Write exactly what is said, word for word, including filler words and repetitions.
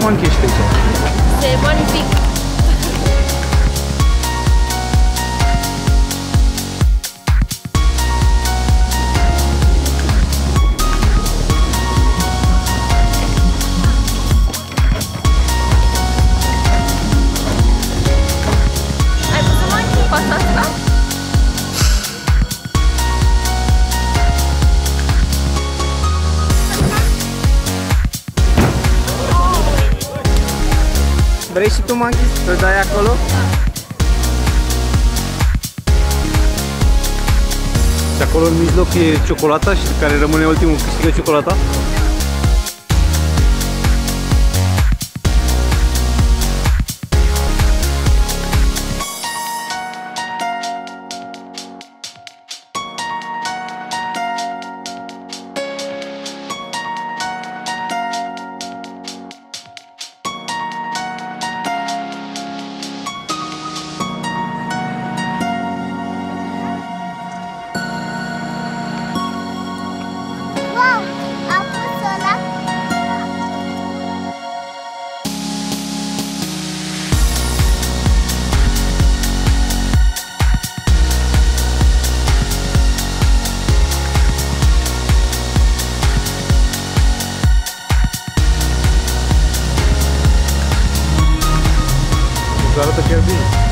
m-a închești aici? Se magnific! Ai văzut magnific asta asta? Vrei și tu monkey să dai acolo? Și acolo în mijloc e ciocolata și care rămâne ultimul câștigă ciocolata? Arată chiar bine.